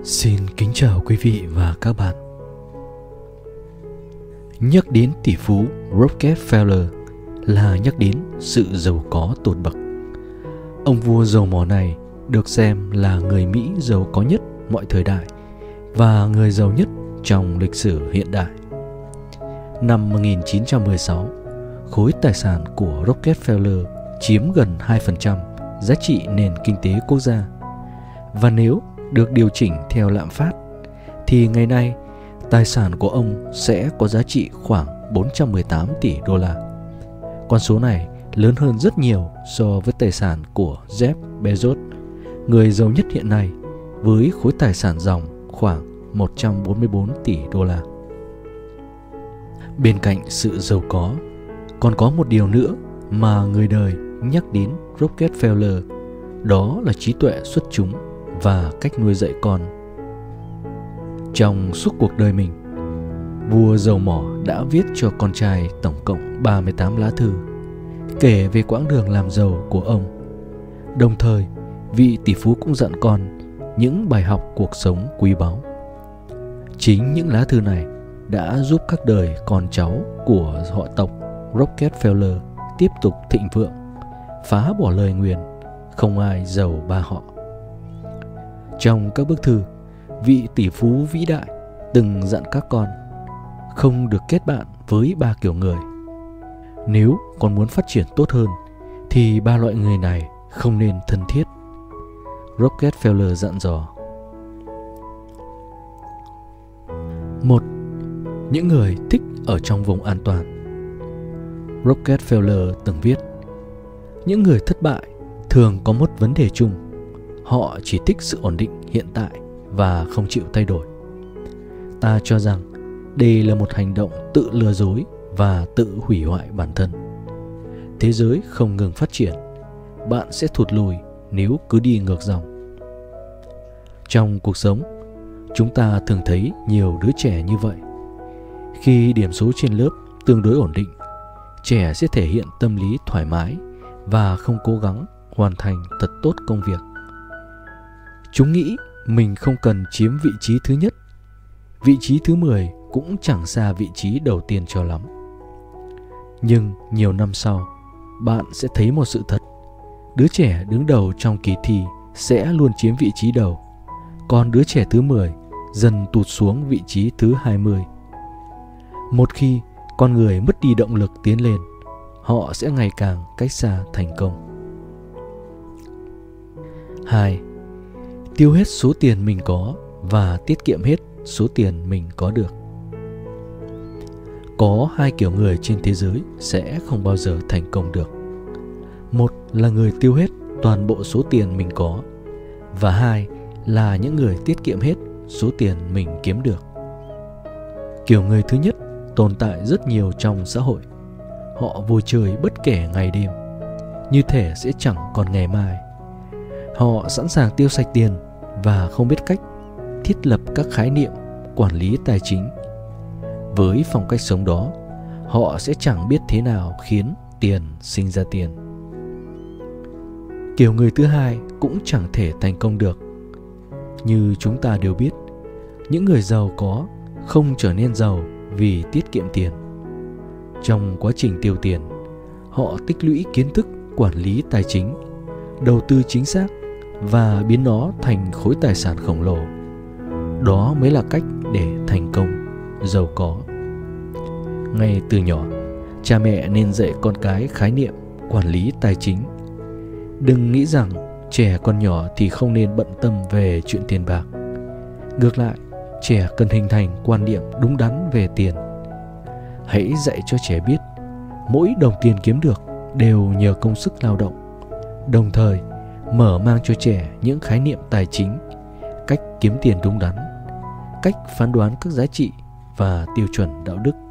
Xin kính chào quý vị và các bạn. Nhắc đến tỷ phú Rockefeller là nhắc đến sự giàu có tột bậc. Ông vua dầu mỏ này được xem là người Mỹ giàu có nhất mọi thời đại và người giàu nhất trong lịch sử hiện đại. Năm 1916, khối tài sản của Rockefeller chiếm gần 2% giá trị nền kinh tế quốc gia. Và nếu được điều chỉnh theo lạm phát, thì ngày nay tài sản của ông sẽ có giá trị khoảng 418 tỷ đô la. Con số này lớn hơn rất nhiều so với tài sản của Jeff Bezos, người giàu nhất hiện nay, với khối tài sản ròng khoảng 144 tỷ đô la. Bên cạnh sự giàu có, còn có một điều nữa mà người đời nhắc đến Rockefeller, đó là trí tuệ xuất chúng và cách nuôi dạy con. Trong suốt cuộc đời mình, vua dầu mỏ đã viết cho con trai tổng cộng 38 lá thư kể về quãng đường làm giàu của ông. Đồng thời, vị tỷ phú cũng dặn con những bài học cuộc sống quý báu. Chính những lá thư này đã giúp các đời con cháu của họ tộc Rockefeller tiếp tục thịnh vượng, phá bỏ lời nguyền không ai giàu ba họ. Trong các bức thư, vị tỷ phú vĩ đại từng dặn các con không được kết bạn với ba kiểu người. Nếu con muốn phát triển tốt hơn thì ba loại người này không nên thân thiết. Rockefeller dặn dò: 1. Những người thích ở trong vùng an toàn. Rockefeller từng viết: những người thất bại thường có một vấn đề chung. Họ chỉ thích sự ổn định hiện tại và không chịu thay đổi. Ta cho rằng đây là một hành động tự lừa dối và tự hủy hoại bản thân. Thế giới không ngừng phát triển, bạn sẽ thụt lùi nếu cứ đi ngược dòng. Trong cuộc sống, chúng ta thường thấy nhiều đứa trẻ như vậy. Khi điểm số trên lớp tương đối ổn định, trẻ sẽ thể hiện tâm lý thoải mái và không cố gắng hoàn thành thật tốt công việc. Chúng nghĩ mình không cần chiếm vị trí thứ nhất, vị trí thứ 10 cũng chẳng xa vị trí đầu tiên cho lắm. Nhưng nhiều năm sau, bạn sẽ thấy một sự thật: đứa trẻ đứng đầu trong kỳ thi sẽ luôn chiếm vị trí đầu, còn đứa trẻ thứ 10 dần tụt xuống vị trí thứ 20. Một khi con người mất đi động lực tiến lên, họ sẽ ngày càng cách xa thành công. 2. Tiêu hết số tiền mình có và tiết kiệm hết số tiền mình có được. Có hai kiểu người trên thế giới sẽ không bao giờ thành công được. Một là người tiêu hết toàn bộ số tiền mình có, và hai là những người tiết kiệm hết số tiền mình kiếm được. Kiểu người thứ nhất tồn tại rất nhiều trong xã hội. Họ vui chơi bất kể ngày đêm, như thể sẽ chẳng còn ngày mai. Họ sẵn sàng tiêu sạch tiền và không biết cách thiết lập các khái niệm quản lý tài chính. Với phong cách sống đó, họ sẽ chẳng biết thế nào khiến tiền sinh ra tiền. Kiểu người thứ hai cũng chẳng thể thành công được. Như chúng ta đều biết, những người giàu có không trở nên giàu vì tiết kiệm tiền. Trong quá trình tiêu tiền, họ tích lũy kiến thức quản lý tài chính, đầu tư chính xác và biến nó thành khối tài sản khổng lồ. Đó mới là cách để thành công, giàu có. Ngay từ nhỏ, cha mẹ nên dạy con cái khái niệm quản lý tài chính. Đừng nghĩ rằng trẻ còn nhỏ thì không nên bận tâm về chuyện tiền bạc. Ngược lại, trẻ cần hình thành quan niệm đúng đắn về tiền. Hãy dạy cho trẻ biết mỗi đồng tiền kiếm được đều nhờ công sức lao động, đồng thời mở mang cho trẻ những khái niệm tài chính, cách kiếm tiền đúng đắn, cách phán đoán các giá trị và tiêu chuẩn đạo đức.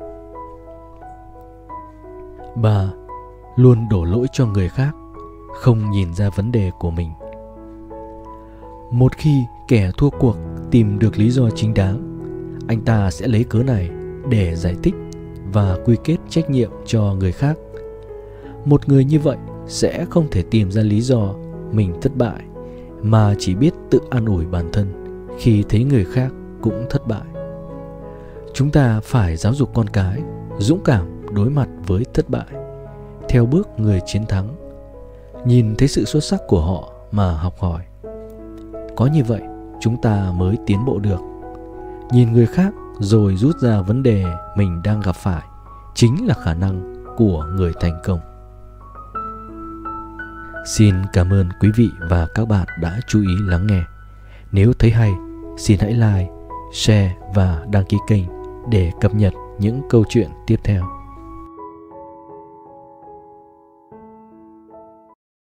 3. Luôn đổ lỗi cho người khác, không nhìn ra vấn đề của mình. Một khi kẻ thua cuộc tìm được lý do chính đáng, anh ta sẽ lấy cớ này để giải thích và quy kết trách nhiệm cho người khác. Một người như vậy sẽ không thể tìm ra lý do mình thất bại, mà chỉ biết tự an ủi bản thân khi thấy người khác cũng thất bại. Chúng ta phải giáo dục con cái dũng cảm đối mặt với thất bại, theo bước người chiến thắng, nhìn thấy sự xuất sắc của họ mà học hỏi. Có như vậy, chúng ta mới tiến bộ được. Nhìn người khác rồi rút ra vấn đề mình đang gặp phải chính là khả năng của người thành công. Xin cảm ơn quý vị và các bạn đã chú ý lắng nghe. Nếu thấy hay, xin hãy like, share và đăng ký kênh để cập nhật những câu chuyện tiếp theo.